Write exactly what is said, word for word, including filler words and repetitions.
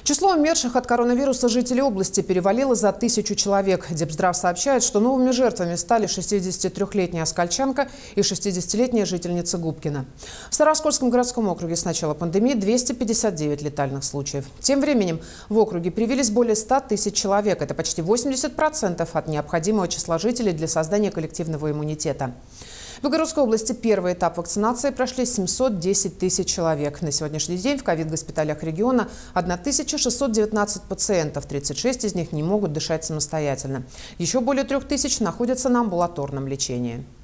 Число умерших от коронавируса жителей области перевалило за тысячу человек. Депздрав сообщает, что новыми жертвами стали шестидесятитрёхлетняя оскольчанка и шестидесятилетняя жительница Губкина. В Старооскольском городском округе с начала пандемии двести пятьдесят девять летальных случаев. Тем временем в округе привились более ста тысяч человек. Это почти восемьдесят процентов от необходимого числа жителей для создания коллективного иммунитета. В Белгородской области первый этап вакцинации прошли семьсот десять тысяч человек. На сегодняшний день в ковид-госпиталях региона тысяча шестьсот девятнадцать пациентов, тридцать шесть из них не могут дышать самостоятельно. Еще более трех тысяч находятся на амбулаторном лечении.